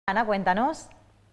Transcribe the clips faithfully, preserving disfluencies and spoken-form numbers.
Ana, cuéntanos.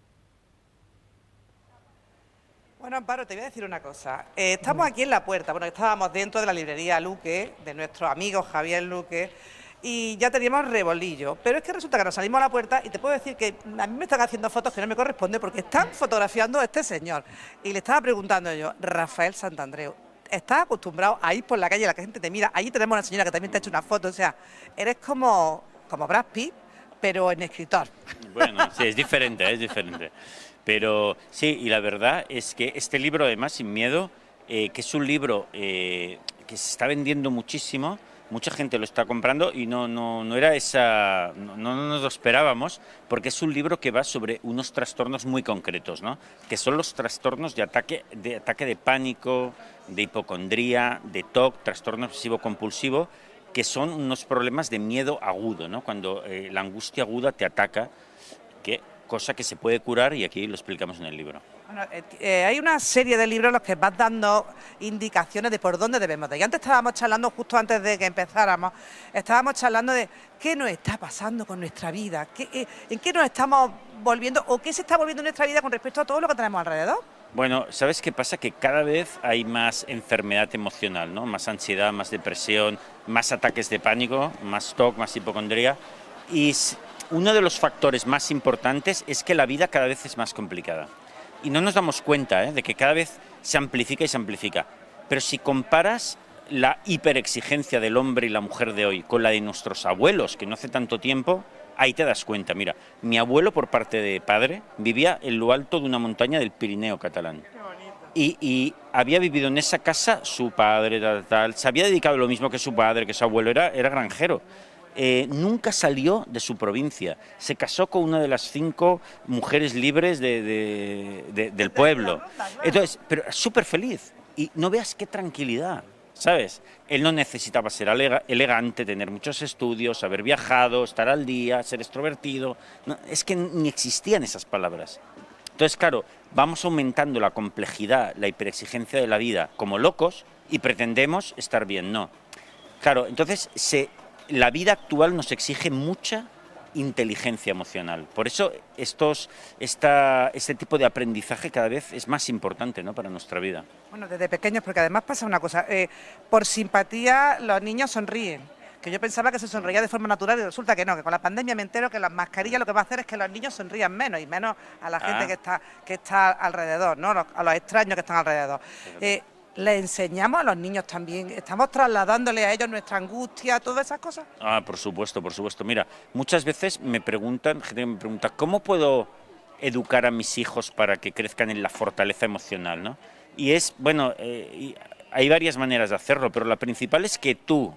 Bueno, Amparo, te voy a decir una cosa. Eh, estamos aquí en la puerta, bueno, estábamos dentro de la librería Luque, de nuestro amigo Javier Luque, y ya teníamos rebolillo. Pero es que resulta que nos salimos a la puerta y te puedo decir que a mí me están haciendo fotos que no me corresponden porque están fotografiando a este señor. Y le estaba preguntando yo, Rafael Santandreu, ¿estás acostumbrado a ir por la calle y la gente te mira? Allí tenemos una señora que también te ha hecho una foto, o sea, eres como, como Brad Pitt, pero en escritor. Bueno, sí, es diferente, es diferente. Pero sí, y la verdad es que este libro, además, Sin Miedo, eh, que es un libro eh, que se está vendiendo muchísimo, mucha gente lo está comprando y no, no, no era esa, no, no nos lo esperábamos, porque es un libro que va sobre unos trastornos muy concretos, ¿no? Que son los trastornos de ataque de, ataque de pánico, de hipocondría, de T O C, trastorno obsesivo compulsivo, que son unos problemas de miedo agudo, ¿no? Cuando eh, la angustia aguda te ataca, que, cosa que se puede curar y aquí lo explicamos en el libro. Bueno, eh, eh, hay una serie de libros en los que vas dando indicaciones de por dónde debemos de ir. Antes estábamos charlando, justo antes de que empezáramos, estábamos charlando de qué nos está pasando con nuestra vida, qué, eh, en qué nos estamos volviendo o qué se está volviendo en nuestra vida con respecto a todo lo que tenemos alrededor. Bueno, ¿sabes qué pasa? Que cada vez hay más enfermedad emocional, ¿no? Más ansiedad, más depresión, más ataques de pánico, más T O C, más hipocondría. Y uno de los factores más importantes es que la vida cada vez es más complicada. Y no nos damos cuenta ¿eh? de que cada vez se amplifica y se amplifica. Pero si comparas la hiperexigencia del hombre y la mujer de hoy con la de nuestros abuelos, que no hace tanto tiempo, ahí te das cuenta. Mira, mi abuelo por parte de padre vivía en lo alto de una montaña del Pirineo catalán. Y, y había vivido en esa casa su padre, tal, tal, se había dedicado a lo mismo que su padre, que su abuelo, era, era granjero. Eh, nunca salió de su provincia, se casó con una de las cinco mujeres libres de, de, de, del pueblo. Entonces, pero súper feliz. Y no veas qué tranquilidad, ¿sabes? Él no necesitaba ser elegante, tener muchos estudios, haber viajado, estar al día, ser extrovertido. No, es que ni existían esas palabras. Entonces, claro, vamos aumentando la complejidad, la hiperexigencia de la vida como locos y pretendemos estar bien. No. Claro, entonces se... la vida actual nos exige mucha inteligencia emocional. Por eso estos, esta, este tipo de aprendizaje cada vez es más importante, ¿no? Para nuestra vida. Bueno, desde pequeños, porque además pasa una cosa, eh, por simpatía los niños sonríen, que yo pensaba que se sonreía de forma natural y resulta que no, que con la pandemia me entero que las mascarillas lo que va a hacer es que los niños sonrían menos y menos a la gente ah. que está, que está alrededor, ¿no? A los extraños que están alrededor. Eh, ¿Le enseñamos a los niños también? ¿Estamos trasladándole a ellos nuestra angustia, todas esas cosas? Ah, por supuesto, por supuesto. Mira, muchas veces me preguntan, gente me pregunta, ¿cómo puedo educar a mis hijos para que crezcan en la fortaleza emocional, ¿no? Y es, bueno, eh, hay varias maneras de hacerlo, pero la principal es que tú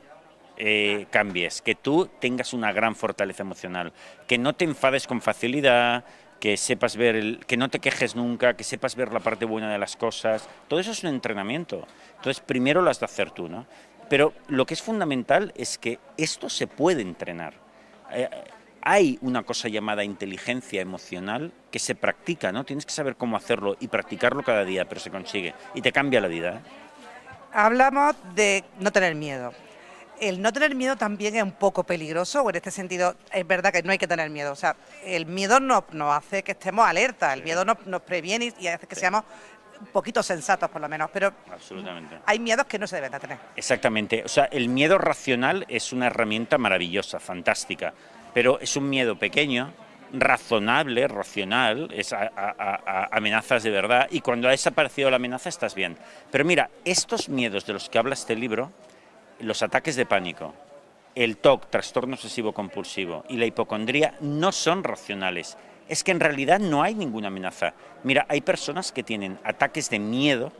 eh, cambies, que tú tengas una gran fortaleza emocional, que no te enfades con facilidad, que sepas ver, el, que no te quejes nunca, que sepas ver la parte buena de las cosas. Todo eso es un entrenamiento. Entonces, primero lo has de hacer tú, ¿no? Pero lo que es fundamental es que esto se puede entrenar. Eh, hay una cosa llamada inteligencia emocional que se practica, ¿no? Tienes que saber cómo hacerlo y practicarlo cada día, pero se consigue. Y te cambia la vida, ¿eh? Hablamos de no tener miedo. El no tener miedo también es un poco peligroso, o en este sentido es verdad que no hay que tener miedo. O sea, el miedo nos, nos hace que estemos alerta, el miedo nos, nos previene y hace que sí. seamos un poquito sensatos por lo menos, pero absolutamente. Hay miedos que no se deben de tener. Exactamente, o sea, el miedo racional es una herramienta maravillosa, fantástica, pero es un miedo pequeño, razonable, racional, es a, a, a amenazas de verdad, y cuando ha desaparecido la amenaza estás bien. Pero mira, estos miedos de los que habla este libro, los ataques de pánico, el T O C, trastorno obsesivo compulsivo, y la hipocondría no son racionales. Es que en realidad no hay ninguna amenaza. Mira, hay personas que tienen ataques de miedo,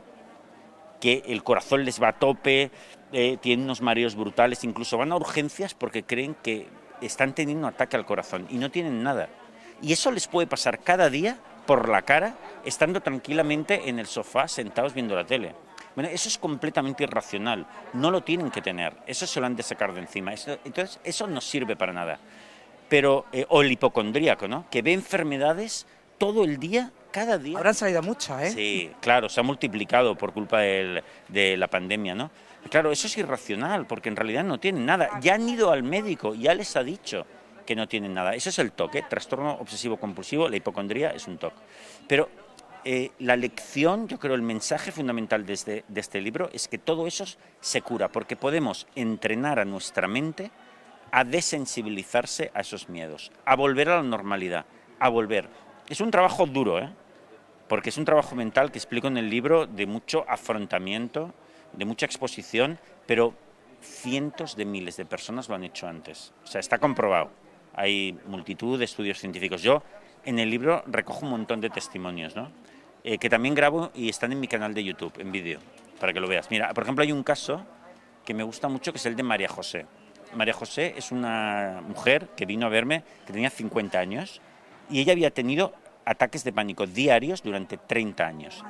que el corazón les va a tope, eh, tienen unos mareos brutales, incluso van a urgencias porque creen que están teniendo un ataque al corazón y no tienen nada. Y eso les puede pasar cada día por la cara, estando tranquilamente en el sofá, sentados viendo la tele. Bueno, eso es completamente irracional, no lo tienen que tener, eso se lo han de sacar de encima, eso, entonces eso no sirve para nada. Pero, eh, o el hipocondríaco, ¿no? Que ve enfermedades todo el día, cada día. Habrán salido muchas, ¿eh? Sí, claro, se ha multiplicado por culpa del, de la pandemia, ¿no? Claro, eso es irracional, porque en realidad no tienen nada, ya han ido al médico, ya les ha dicho que no tienen nada. Eso es el TOC, ¿eh? Trastorno obsesivo compulsivo, la hipocondría es un TOC. Pero eh, la lección, yo creo, el mensaje fundamental de este, de este libro es que todo eso se cura, porque podemos entrenar a nuestra mente a desensibilizarse a esos miedos, a volver a la normalidad, a volver. Es un trabajo duro, ¿eh? Porque es un trabajo mental que explico en el libro de mucho afrontamiento, de mucha exposición, pero cientos de miles de personas lo han hecho antes. O sea, está comprobado. Hay multitud de estudios científicos. Yo en el libro recojo un montón de testimonios, ¿no? Eh, que también grabo y están en mi canal de YouTube, en vídeo, para que lo veas. Mira, por ejemplo, hay un caso que me gusta mucho, que es el de María José. María José es una mujer que vino a verme, que tenía cincuenta años, y ella había tenido ataques de pánico diarios durante treinta años,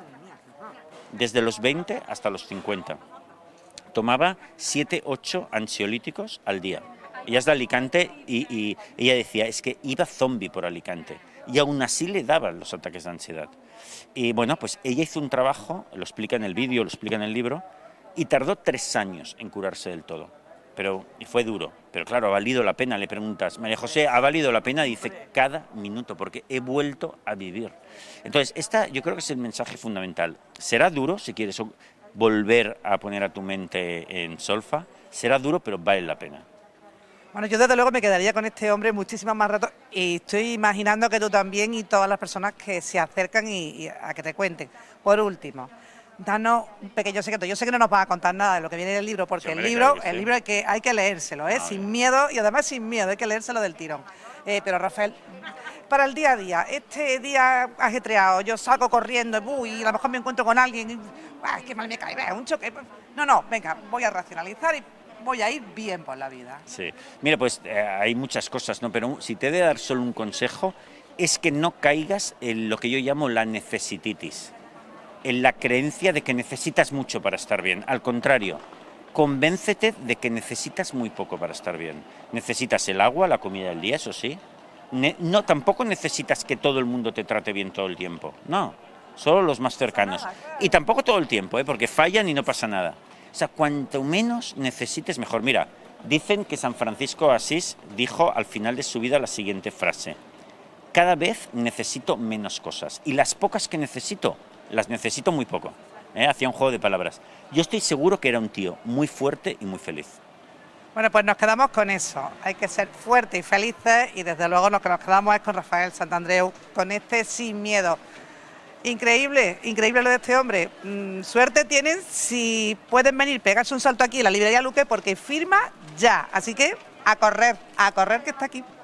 desde los veinte hasta los cincuenta. Tomaba siete, ocho ansiolíticos al día. Ella es de Alicante y, y ella decía, es que iba zombie por Alicante, y aún así le daban los ataques de ansiedad. Y bueno, pues ella hizo un trabajo, lo explica en el vídeo, lo explica en el libro, y tardó tres años en curarse del todo. Pero y fue duro, pero claro, ha valido la pena, le preguntas, María José, ¿ha valido la pena? Dice, cada minuto, porque he vuelto a vivir. Entonces, esta yo creo que es el mensaje fundamental. Será duro, si quieres volver a poner a tu mente en solfa, será duro, pero vale la pena. Bueno, yo desde luego me quedaría con este hombre muchísimas más ratos y estoy imaginando que tú también y todas las personas que se acercan y, y a que te cuenten. Por último, danos un pequeño secreto. Yo sé que no nos vas a contar nada de lo que viene en el libro, porque sí, hombre, el libro, claro que sí. el libro hay que, hay que leérselo, ¿eh? No, sin bien. miedo y además sin miedo, hay que leérselo del tirón. Eh, pero Rafael, para el día a día, este día ajetreado, yo salgo corriendo uy, y a lo mejor me encuentro con alguien, y, ¡ay, qué mal me cae! Un choque. No, no, venga, voy a racionalizar y voy a ir bien por la vida. Sí, mira, pues eh, hay muchas cosas, ¿no? Pero si te he de dar solo un consejo, es que no caigas en lo que yo llamo la necesititis, en la creencia de que necesitas mucho para estar bien. Al contrario, convéncete de que necesitas muy poco para estar bien. Necesitas el agua, la comida del día, eso sí. Ne- no, tampoco necesitas que todo el mundo te trate bien todo el tiempo. No, solo los más cercanos. Y tampoco todo el tiempo, ¿eh? Porque fallan y no pasa nada. O sea, cuanto menos necesites, mejor. Mira, dicen que San Francisco de Asís dijo al final de su vida la siguiente frase: cada vez necesito menos cosas, y las pocas que necesito, las necesito muy poco. ¿Eh? Hacía un juego de palabras. Yo estoy seguro que era un tío muy fuerte y muy feliz. Bueno, pues nos quedamos con eso. Hay que ser fuertes y felices, y desde luego lo que nos quedamos es con Rafael Santandreu, con este Sin Miedo. Increíble, increíble lo de este hombre. Mm, suerte tienen si pueden venir, pegarse un salto aquí en la librería Luque, porque firma ya. Así que a correr, a correr que está aquí.